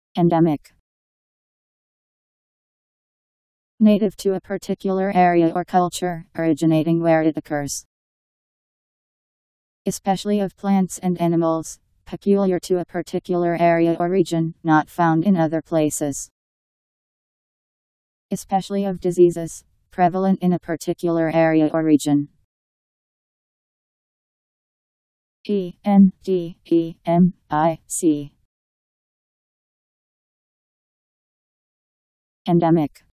Endemic. Native to a particular area or culture, originating where it occurs. Especially of plants and animals, peculiar to a particular area or region, not found in other places. Especially of diseases, prevalent in a particular area or region. Endemic.